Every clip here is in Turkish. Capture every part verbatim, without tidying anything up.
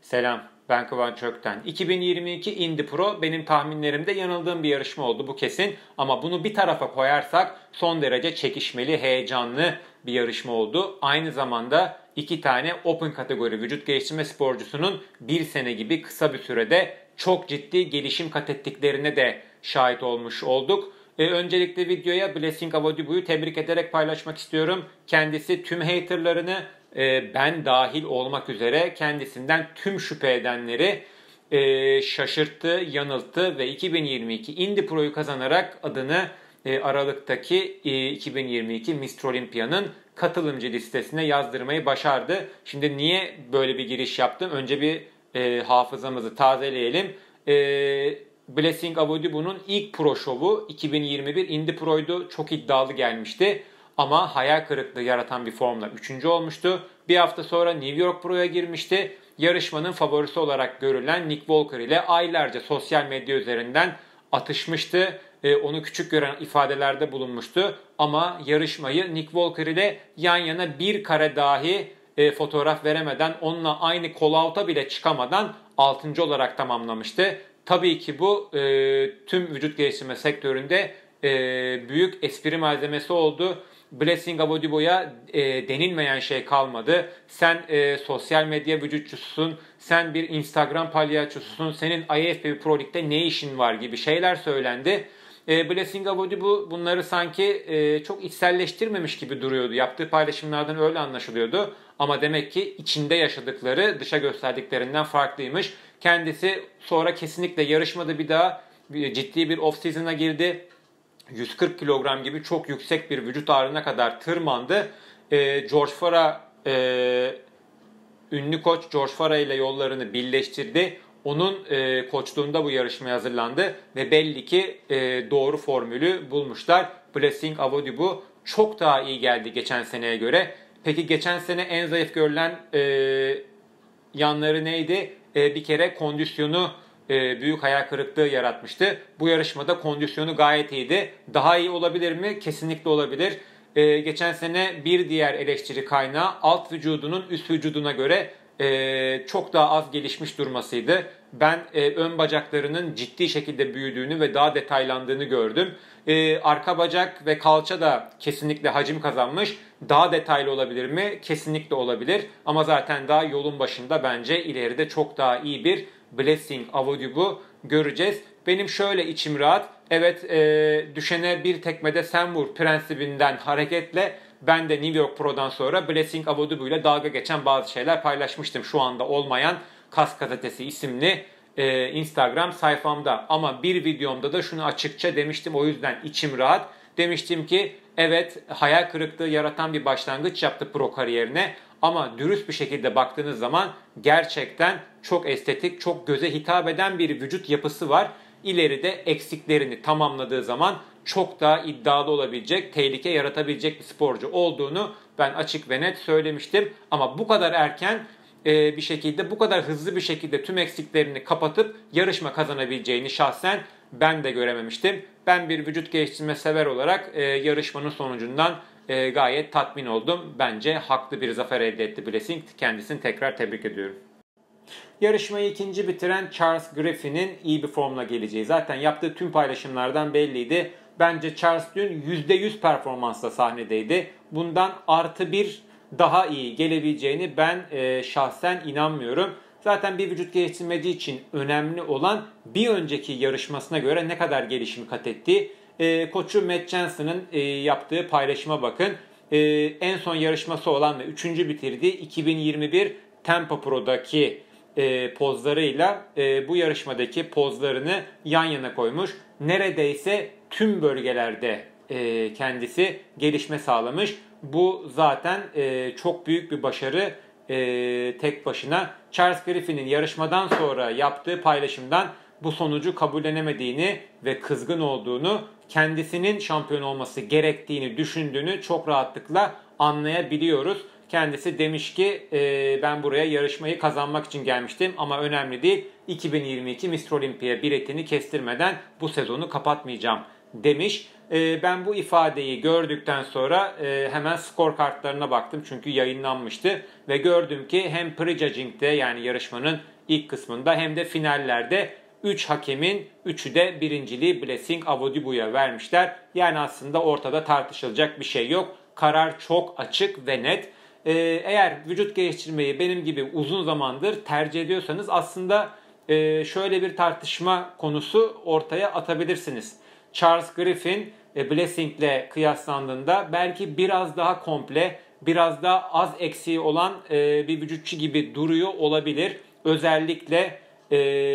Selam, ben Kıvanç Ökten. iki bin yirmi iki Indy Pro benim tahminlerimde yanıldığım bir yarışma oldu, bu kesin. Ama bunu bir tarafa koyarsak son derece çekişmeli, heyecanlı bir yarışma oldu. Aynı zamanda iki tane Open kategori vücut geliştirme sporcusunun bir sene gibi kısa bir sürede çok ciddi gelişim kat ettiklerine de şahit olmuş olduk. Ee, öncelikle videoya Blessing Awodibu'yu tebrik ederek paylaşmak istiyorum. Kendisi tüm haterlarını, e, ben dahil olmak üzere kendisinden tüm şüphe edenleri e, şaşırttı, yanılttı ve iki bin yirmi iki Indy Pro'yu kazanarak adını e, Aralık'taki e, iki bin yirmi iki Mister Olympia'nın katılımcı listesine yazdırmayı başardı. Şimdi niye böyle bir giriş yaptım? Önce bir e, hafızamızı tazeleyelim. E, Blessing Awodibu'nun ilk pro şovu iki bin yirmi bir Indy Pro'ydu. Çok iddialı gelmişti. Ama hayal kırıklığı yaratan bir formla üçüncü olmuştu. Bir hafta sonra New York Pro'ya girmişti. Yarışmanın favorisi olarak görülen Nick Walker ile aylarca sosyal medya üzerinden atışmıştı. Ee, onu küçük gören ifadelerde bulunmuştu. Ama yarışmayı Nick Walker ile yan yana bir kare dahi e, fotoğraf veremeden, onunla aynı call-out'a bile çıkamadan altıncı olarak tamamlamıştı. Tabii ki bu e, tüm vücut geliştirme sektöründe e, büyük espri malzemesi oldu. Blessing Awodibu'ya e, denilmeyen şey kalmadı. Sen e, sosyal medya vücutçususun, sen bir Instagram palyaçosusun, senin I F B B Pro League'de ne işin var gibi şeyler söylendi. E, Blessing Awodibu bunları sanki e, çok içselleştirmemiş gibi duruyordu. Yaptığı paylaşımlardan öyle anlaşılıyordu. Ama demek ki içinde yaşadıkları dışa gösterdiklerinden farklıymış. Kendisi sonra kesinlikle yarışmada bir daha ciddi bir off-season'a girdi. yüz kırk kilogram gibi çok yüksek bir vücut ağırlığına kadar tırmandı. Ee, George Farah, e, ünlü koç George Farah ile yollarını birleştirdi. Onun e, koçluğunda bu yarışmaya hazırlandı ve belli ki e, doğru formülü bulmuşlar. Blessing Awodibu çok daha iyi geldi geçen seneye göre. Peki geçen sene en zayıf görülen e, yanları neydi? E, bir kere kondisyonu e, büyük hayal kırıklığı yaratmıştı. Bu yarışmada kondisyonu gayet iyiydi. Daha iyi olabilir mi? Kesinlikle olabilir. E, geçen sene bir diğer eleştiri kaynağı alt vücudunun üst vücuduna göre e, çok daha az gelişmiş durmasıydı. Ben e, ön bacaklarının ciddi şekilde büyüdüğünü ve daha detaylandığını gördüm. E, arka bacak ve kalça da kesinlikle hacim kazanmış. Daha detaylı olabilir mi? Kesinlikle olabilir. Ama zaten daha yolun başında, bence ileride çok daha iyi bir Blessing Awodibu göreceğiz. Benim şöyle içim rahat. Evet, e, düşene bir tekmede sen vur prensibinden hareketle ben de New York Pro'dan sonra Blessing Awodibu ile dalga geçen bazı şeyler paylaşmıştım. Şu anda olmayan Kas Gazetesi isimli e, Instagram sayfamda. Ama bir videomda da şunu açıkça demiştim, o yüzden içim rahat. Demiştim ki evet, hayal kırıklığı yaratan bir başlangıç yaptı pro kariyerine. Ama dürüst bir şekilde baktığınız zaman gerçekten çok estetik, çok göze hitap eden bir vücut yapısı var. İleride eksiklerini tamamladığı zaman çok daha iddialı olabilecek, tehlike yaratabilecek bir sporcu olduğunu ben açık ve net söylemiştim. Ama bu kadar erken e, bir şekilde, bu kadar hızlı bir şekilde tüm eksiklerini kapatıp yarışma kazanabileceğini şahsen ben de görememiştim. Ben bir vücut geliştirme sever olarak e, yarışmanın sonucundan e, gayet tatmin oldum. Bence haklı bir zafer elde etti Blessing. Kendisini tekrar tebrik ediyorum. Yarışmayı ikinci bitiren Charles Griffin'in iyi bir formla geleceği zaten yaptığı tüm paylaşımlardan belliydi. Bence Charles dün yüzde yüz performansla sahnedeydi. Bundan artı bir daha iyi gelebileceğini ben e, şahsen inanmıyorum. Zaten bir vücut geliştirmeci için önemli olan bir önceki yarışmasına göre ne kadar gelişim kat ettiği. E, koçu Matt Johnson'ın e, yaptığı paylaşıma bakın. E, en son yarışması olan ve üçüncü bitirdiği iki bin yirmi bir Tampa Pro'daki e, pozlarıyla e, bu yarışmadaki pozlarını yan yana koymuş. Neredeyse tüm bölgelerde e, kendisi gelişme sağlamış. Bu zaten e, çok büyük bir başarı e, tek başına. Charles Griffin'in yarışmadan sonra yaptığı paylaşımdan bu sonucu kabullenemediğini ve kızgın olduğunu, kendisinin şampiyon olması gerektiğini düşündüğünü çok rahatlıkla anlayabiliyoruz. Kendisi demiş ki e, ben buraya yarışmayı kazanmak için gelmiştim ama önemli değil. iki bin yirmi iki Mister Olympia biletini kestirmeden bu sezonu kapatmayacağım demiş. E, ben bu ifadeyi gördükten sonra e, hemen skor kartlarına baktım çünkü yayınlanmıştı ve gördüm ki hem prejudging'de yani yarışmanın ilk kısmında hem de finallerde üç hakemin üçü de birinciliği Blessing Awodibu'ya vermişler. Yani aslında ortada tartışılacak bir şey yok. Karar çok açık ve net. Ee, eğer vücut geliştirmeyi benim gibi uzun zamandır tercih ediyorsanız aslında e, şöyle bir tartışma konusu ortaya atabilirsiniz. Charles Griffin e, Blessing'le kıyaslandığında belki biraz daha komple, biraz daha az eksiği olan e, bir vücutçu gibi duruyor olabilir. Özellikle e,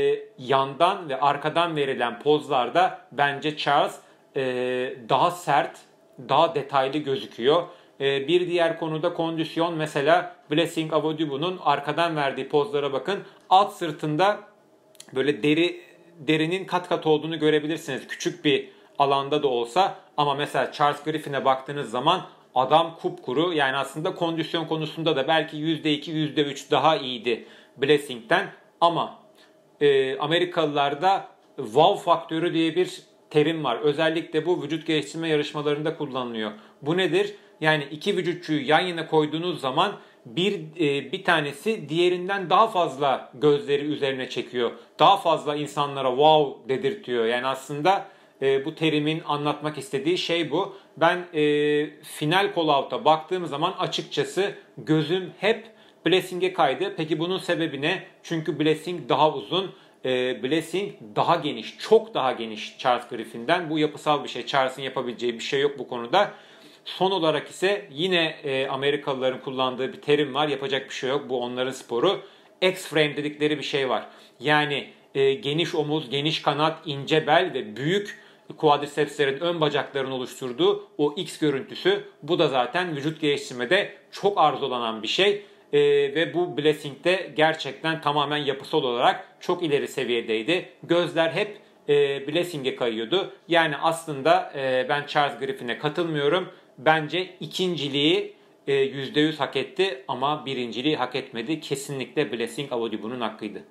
yandan ve arkadan verilen pozlarda bence Charles e, daha sert, daha detaylı gözüküyor. E, bir diğer konuda kondisyon, mesela Blessing Awodibu'nun arkadan verdiği pozlara bakın. Alt sırtında böyle deri derinin kat kat olduğunu görebilirsiniz. Küçük bir alanda da olsa, ama mesela Charles Griffin'e baktığınız zaman adam kupkuru. Yani aslında kondisyon konusunda da belki yüzde iki yüzde üç daha iyiydi Blessing'den. Ama e, Amerikalılarda wow faktörü diye bir terim var. Özellikle bu vücut geliştirme yarışmalarında kullanılıyor. Bu nedir? Yani iki vücutçuyu yan yana koyduğunuz zaman bir e, bir tanesi diğerinden daha fazla gözleri üzerine çekiyor. Daha fazla insanlara wow dedirtiyor. Yani aslında e, bu terimin anlatmak istediği şey bu. Ben e, final call-out'a baktığım zaman açıkçası gözüm hep Blessing'e kaydı. Peki bunun sebebi ne? Çünkü Blessing daha uzun. E, Blessing daha geniş. Çok daha geniş Charles Griffin'den. Bu yapısal bir şey. Charles'ın yapabileceği bir şey yok bu konuda. Son olarak ise yine e, Amerikalıların kullandığı bir terim var. Yapacak bir şey yok. Bu onların sporu. X-frame dedikleri bir şey var. Yani e, geniş omuz, geniş kanat, ince bel ve büyük quadricepslerin ön bacaklarını oluşturduğu o X görüntüsü. Bu da zaten vücut geliştirmede çok arzulanan bir şey. E, ve bu Blessing'de gerçekten tamamen yapısal olarak çok ileri seviyedeydi. Gözler hep e, Blessing'e kayıyordu. Yani aslında e, ben Charles Griffin'e katılmıyorum. Bence ikinciliği e, yüzde yüz hak etti ama birinciliği hak etmedi. Kesinlikle Blessing Awodibu'nun hakkıydı.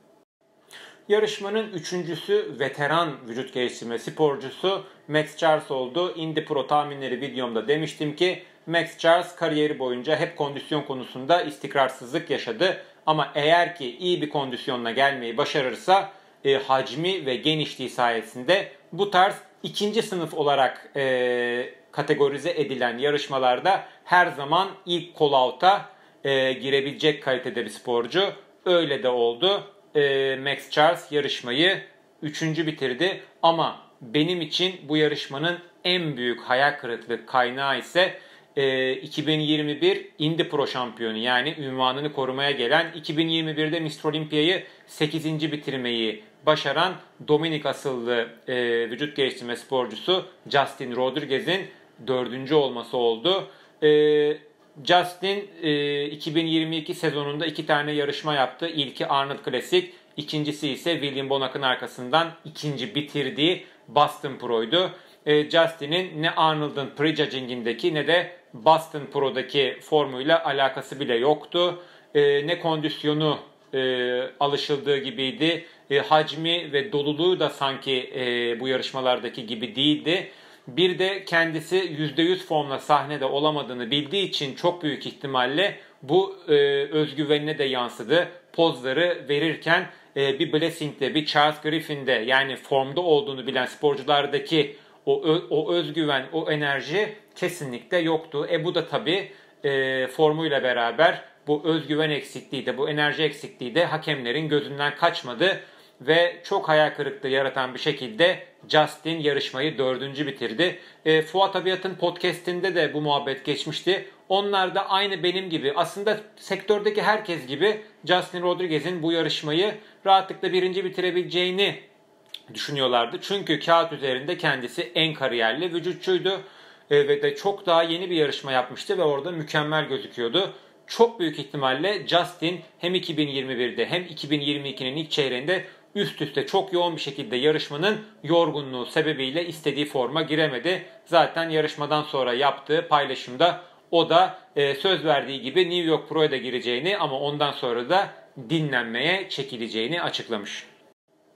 Yarışmanın üçüncüsü veteran vücut geliştirme sporcusu Max Charles oldu. Indy Pro tahminleri videomda demiştim ki Max Charles kariyeri boyunca hep kondisyon konusunda istikrarsızlık yaşadı. Ama eğer ki iyi bir kondisyonla gelmeyi başarırsa e, hacmi ve genişliği sayesinde bu tarz ikinci sınıf olarak e, kategorize edilen yarışmalarda her zaman ilk call-out'a e, girebilecek kalitede bir sporcu. Öyle de oldu. E, Max Charles yarışmayı üçüncü bitirdi. Ama benim için bu yarışmanın en büyük hayal kırıklığı kaynağı ise e, iki bin yirmi bir Indy Pro şampiyonu, yani ünvanını korumaya gelen, iki bin yirmi birde mister Olympia'yı sekizinci bitirmeyi başaran Dominik asıllı e, vücut geliştirme sporcusu Justin Rodriguez'in dördüncü olması oldu. E, Justin e, iki bin yirmi iki sezonunda iki tane yarışma yaptı. İlki Arnold Classic, ikincisi ise William Bonac'ın arkasından ikinci bitirdiği Boston Pro'ydu. E, Justin'in ne Arnold'un prejudging'indeki ne de Boston Pro'daki formuyla alakası bile yoktu. E, ne kondisyonu e, alışıldığı gibiydi. E, hacmi ve doluluğu da sanki e, bu yarışmalardaki gibi değildi. Bir de kendisi yüzde yüz formla sahnede olamadığını bildiği için çok büyük ihtimalle bu e, özgüvenine de yansıdı. Pozları verirken e, bir Blessing'de, bir Charles Griffin'de, yani formda olduğunu bilen sporculardaki o, o özgüven, o enerji kesinlikle yoktu. E bu da tabii e, formuyla beraber bu özgüven eksikliği de, bu enerji eksikliği de hakemlerin gözünden kaçmadı. Ve çok hayal kırıklığı yaratan bir şekilde Justin yarışmayı dördüncü bitirdi. E, Fuat Abiat'ın podcastinde de bu muhabbet geçmişti. Onlar da aynı benim gibi, aslında sektördeki herkes gibi Justin Rodriguez'in bu yarışmayı rahatlıkla birinci bitirebileceğini düşünüyorlardı. Çünkü kağıt üzerinde kendisi en kariyerli vücutçuydu. E, ve de çok daha yeni bir yarışma yapmıştı ve orada mükemmel gözüküyordu. Çok büyük ihtimalle Justin hem iki bin yirmi birde hem iki bin yirmi ikinin ilk çeyreğinde üst üste çok yoğun bir şekilde yarışmanın yorgunluğu sebebiyle istediği forma giremedi. Zaten yarışmadan sonra yaptığı paylaşımda o da e, söz verdiği gibi New York Pro'ya da gireceğini ama ondan sonra da dinlenmeye çekileceğini açıklamış.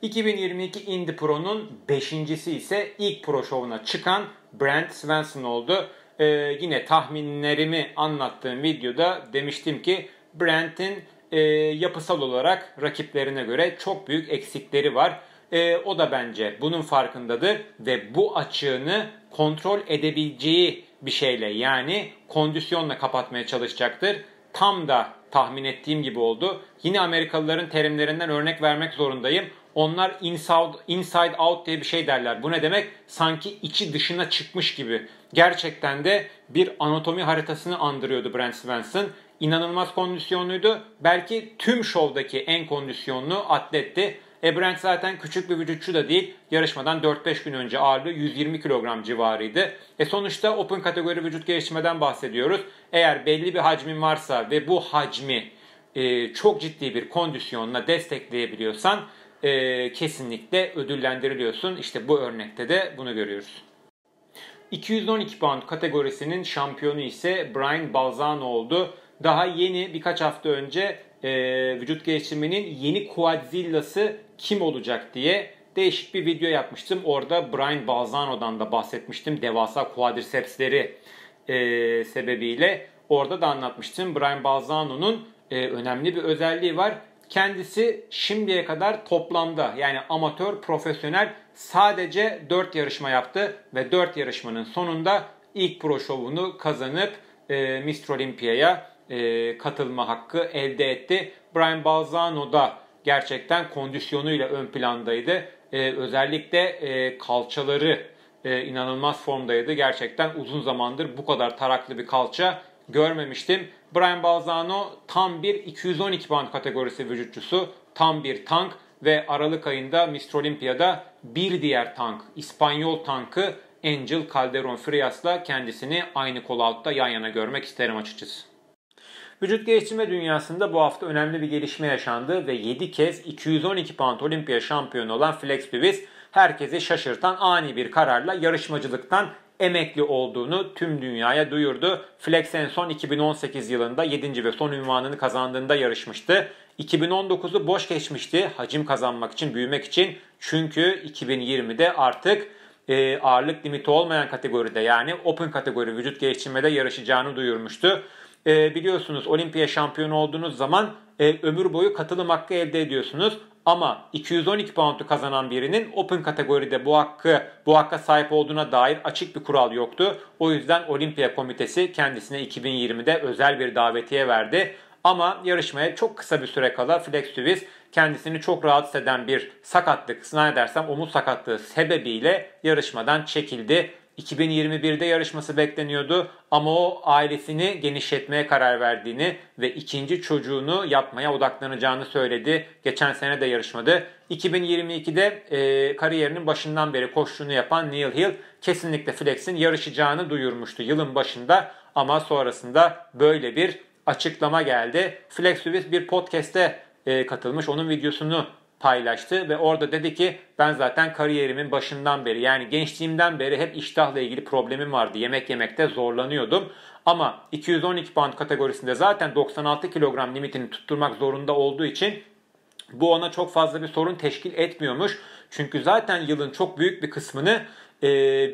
iki bin yirmi iki Indy Pro'nun beşincisi ise ilk pro şovuna çıkan Brent Swenson oldu. Ee, yine tahminlerimi anlattığım videoda demiştim ki Brent'in e, yapısal olarak rakiplerine göre çok büyük eksikleri var. E, o da bence bunun farkındadır ve bu açığını kontrol edebileceği bir şeyle, yani kondisyonla kapatmaya çalışacaktır. Tam da tahmin ettiğim gibi oldu. Yine Amerikalıların terimlerinden örnek vermek zorundayım. Onlar inside, inside out diye bir şey derler. Bu ne demek? Sanki içi dışına çıkmış gibi. Gerçekten de bir anatomi haritasını andırıyordu Brent Swenson. İnanılmaz kondisyonluydu. Belki tüm şovdaki en kondisyonlu atletti. E Brent zaten küçük bir vücutçu da değil. Yarışmadan dört beş gün önce ağırlığı yüz yirmi kilogram civarıydı. E sonuçta open kategori vücut geliştirmeden bahsediyoruz. Eğer belli bir hacmin varsa ve bu hacmi e, çok ciddi bir kondisyonla destekleyebiliyorsan e, kesinlikle ödüllendiriliyorsun. İşte bu örnekte de bunu görüyoruz. iki yüz on iki pound kategorisinin şampiyonu ise Brian Balzano oldu. Daha yeni birkaç hafta önce e, vücut geliştirmenin yeni Quadzilla'sı kim olacak diye değişik bir video yapmıştım. Orada Brian Balzano'dan da bahsetmiştim. Devasa quadricepsleri e, sebebiyle. Orada da anlatmıştım. Brian Balzano'nun e, önemli bir özelliği var. Kendisi şimdiye kadar toplamda, yani amatör, profesyonel sadece dört yarışma yaptı ve dört yarışmanın sonunda ilk pro şovunu kazanıp e, mister Olympia'ya e, katılma hakkı elde etti. Brian Balzano da gerçekten kondisyonuyla ön plandaydı. E, özellikle e, kalçaları e, inanılmaz formdaydı. Gerçekten uzun zamandır bu kadar taraklı bir kalça görmemiştim. Brian Balzano tam bir iki yüz on iki pound kategorisi vücutçusu, tam bir tank ve Aralık ayında mister Olympia'da bir diğer tank, İspanyol tankı Angel Calderon Frias'la kendisini aynı call out'ta yan yana görmek isterim açıkçası. Vücut geliştirme dünyasında bu hafta önemli bir gelişme yaşandı ve yedi kez iki yüz on iki pound olimpiya şampiyonu olan Flex Lewis herkesi şaşırtan ani bir kararla yarışmacılıktan emekli olduğunu tüm dünyaya duyurdu. Flex en son iki bin on sekiz yılında yedinci ve son unvanını kazandığında yarışmıştı. iki bin on dokuzu boş geçmişti hacim kazanmak için, büyümek için. Çünkü iki bin yirmide artık e, ağırlık limiti olmayan kategoride, yani open kategori vücut geliştirmede yarışacağını duyurmuştu. E, biliyorsunuz olimpiya şampiyonu olduğunuz zaman e, ömür boyu katılım hakkı elde ediyorsunuz. Ama iki yüz on iki pound'u kazanan birinin open kategoride bu hakkı bu hakka sahip olduğuna dair açık bir kural yoktu. O yüzden Olimpiya Komitesi kendisine iki bin yirmide özel bir davetiye verdi. Ama yarışmaya çok kısa bir süre kala Flex Lewis kendisini çok rahatsız eden bir sakatlık, zannedersem omuz sakatlığı sebebiyle yarışmadan çekildi. iki bin yirmi birde yarışması bekleniyordu ama o ailesini genişletmeye karar verdiğini ve ikinci çocuğunu yapmaya odaklanacağını söyledi. Geçen sene de yarışmadı. iki bin yirmi ikide e, kariyerinin başından beri koşuğunu yapan Neil Hill kesinlikle Flex'in yarışacağını duyurmuştu yılın başında ama sonrasında böyle bir açıklama geldi. Flex Lewis bir podcast'te e, katılmış, onun videosunu paylaştı ve orada dedi ki ben zaten kariyerimin başından beri, yani gençliğimden beri hep iştahla ilgili problemim vardı. Yemek yemekte zorlanıyordum. Ama iki yüz on iki pound kategorisinde zaten doksan altı kilogram limitini tutturmak zorunda olduğu için bu ona çok fazla bir sorun teşkil etmiyormuş. Çünkü zaten yılın çok büyük bir kısmını e,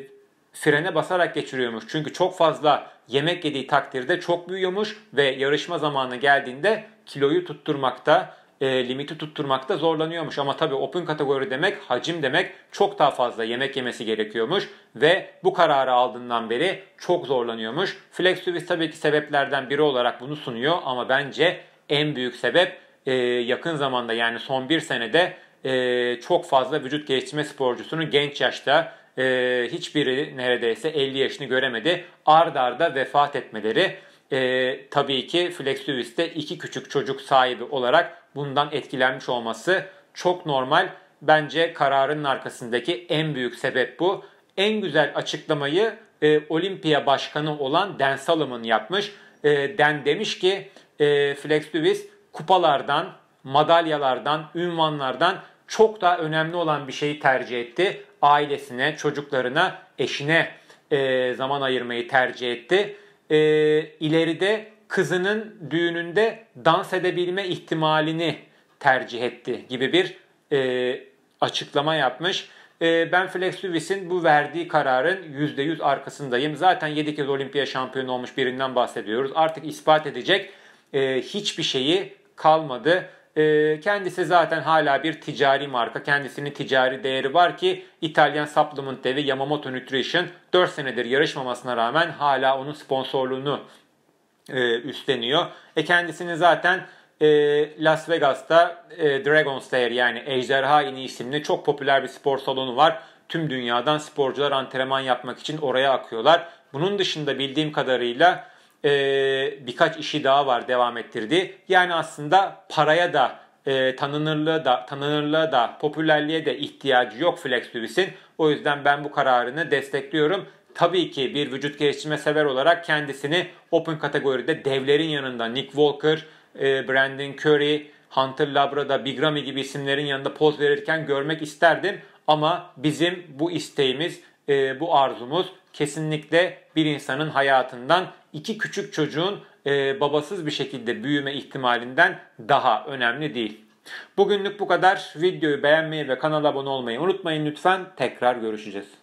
frene basarak geçiriyormuş. Çünkü çok fazla yemek yediği takdirde çok büyüyormuş ve yarışma zamanı geldiğinde kiloyu tutturmakta, E, limiti tutturmakta zorlanıyormuş. Ama tabii open kategori demek, hacim demek, çok daha fazla yemek yemesi gerekiyormuş ve bu kararı aldığından beri çok zorlanıyormuş. Flex Lewis tabii ki sebeplerden biri olarak bunu sunuyor ama bence en büyük sebep e, yakın zamanda, yani son bir senede e, çok fazla vücut geliştirme sporcusunun genç yaşta, e, hiçbiri neredeyse elli yaşını göremedi, ard arda vefat etmeleri. E, tabii ki Flex Lewis de iki küçük çocuk sahibi olarak bundan etkilenmiş olması çok normal. Bence kararının arkasındaki en büyük sebep bu. En güzel açıklamayı e, Olimpiya Başkanı olan Dan Solomon yapmış. E, Dan demiş ki e, Flex Lewis kupalardan, madalyalardan, ünvanlardan çok daha önemli olan bir şeyi tercih etti. Ailesine, çocuklarına, eşine e, zaman ayırmayı tercih etti. E, ileride kızının düğününde dans edebilme ihtimalini tercih etti gibi bir e, açıklama yapmış. Ben Flex Lewis'in bu verdiği kararın yüzde yüz arkasındayım. Zaten yedi kez olimpiya şampiyonu olmuş birinden bahsediyoruz. Artık ispat edecek hiçbir şeyi kalmadı. Kendisi zaten hala bir ticari marka. Kendisinin ticari değeri var ki İtalyan supplement devi Yamamoto Nutrition dört senedir yarışmamasına rağmen hala onun sponsorluğunu üstleniyor. E kendisini zaten Las Vegas'ta Dragon Slayer yani Ejderha İni isimli çok popüler bir spor salonu var. Tüm dünyadan sporcular antrenman yapmak için oraya akıyorlar. Bunun dışında bildiğim kadarıyla birkaç işi daha var devam ettirdiği. Yani aslında paraya da tanınırlığa da tanınırlığa da popülerliğe de ihtiyacı yok Flex Lewis'in. O yüzden ben bu kararını destekliyorum. Tabii ki bir vücut geliştirme sever olarak kendisini Open kategoride devlerin yanında Nick Walker, Brandon Curry, Hunter Labrada, Big Ramy gibi isimlerin yanında poz verirken görmek isterdim. Ama bizim bu isteğimiz, bu arzumuz kesinlikle bir insanın hayatından iki küçük çocuğun babasız bir şekilde büyüme ihtimalinden daha önemli değil. Bugünlük bu kadar. Videoyu beğenmeyi ve kanala abone olmayı unutmayın lütfen. Tekrar görüşeceğiz.